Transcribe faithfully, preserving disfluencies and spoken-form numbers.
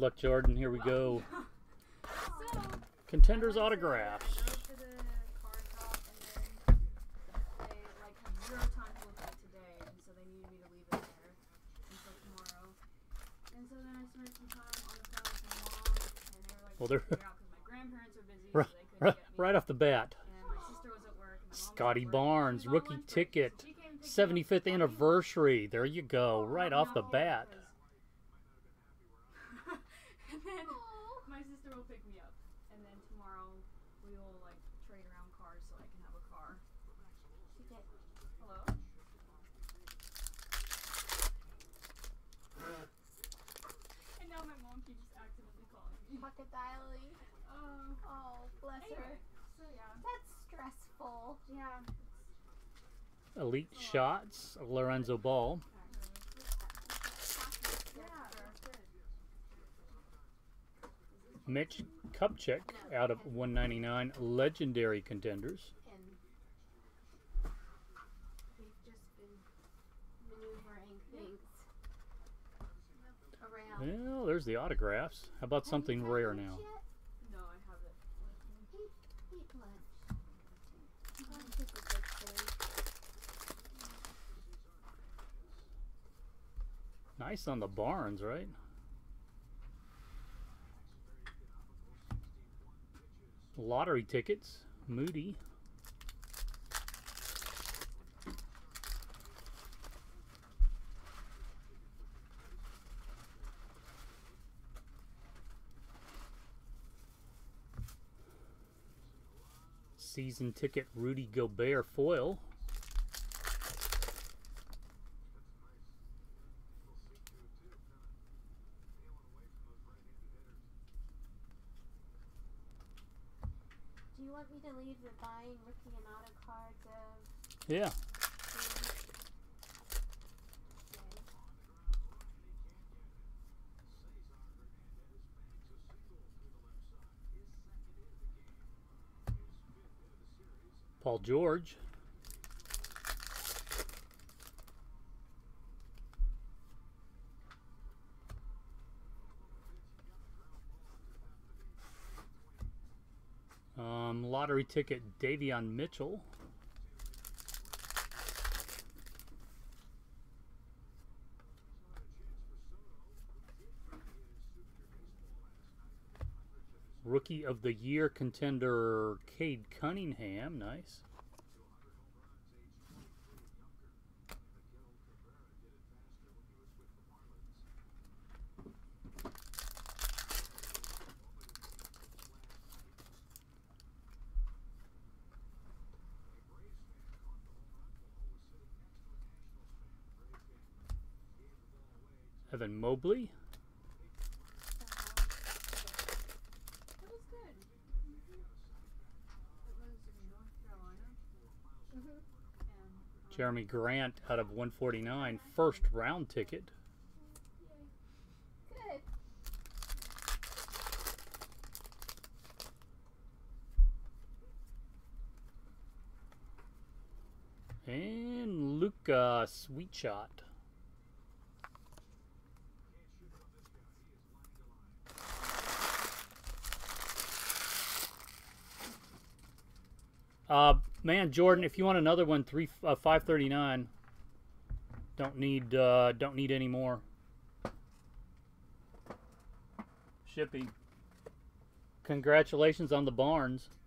luck, Jordan. Here we go. So, Contenders I went autographs. To, I go to the card shop and then they like had zero time to look at it today, and so they needed me to leave it there until tomorrow. And so then I spent some time on the phone with my mom, and they were like, Well, they're figure out because my grandparents were busy, right, so they couldn't right, get me. right off the bat. And my sister was at work. And my mom was at Scottie work, and Barnes, she was on rookie lunch break, ticket, so she came and picked me up seventy-fifth from anniversary. There you go, right off the No, bat. because- and then my sister will pick me up, and then tomorrow we will like trade around cars so I can have a car. Hello? And now my mom keeps accidentally calling me. Pocket dialing. Oh. Oh, bless Anyway, her. so yeah. That's stressful. Yeah. Elite shots, Lorenzo Ball. Mitch Kupchak out of one ninety-nine, legendary Contenders. And we've just been maneuvering things around. Well, there's the autographs. How about something Have you rare had now? lunch yet? No, I haven't. Eat, eat lunch. Lunch is a good thing. Nice on the Barnes, right? Lottery tickets, Moody. Season ticket, Rudy Gobert foil. Do you want me to leave the buying rookie and auto cards of... Yeah. Paul George. Um, lottery ticket, Davion Mitchell. Rookie of the Year contender, Cade Cunningham. Nice. Evan Mobley. That was good. It was in North Carolina. Mm-hmm. And, um, Jeremy Grant out of one forty-nine, first round ticket. Good. And Luka Sweetshot. Uh, man, Jordan, if you want another one, three uh, five thirty nine. Don't need uh, don't need any more. Shippy. Congratulations on the Barnes.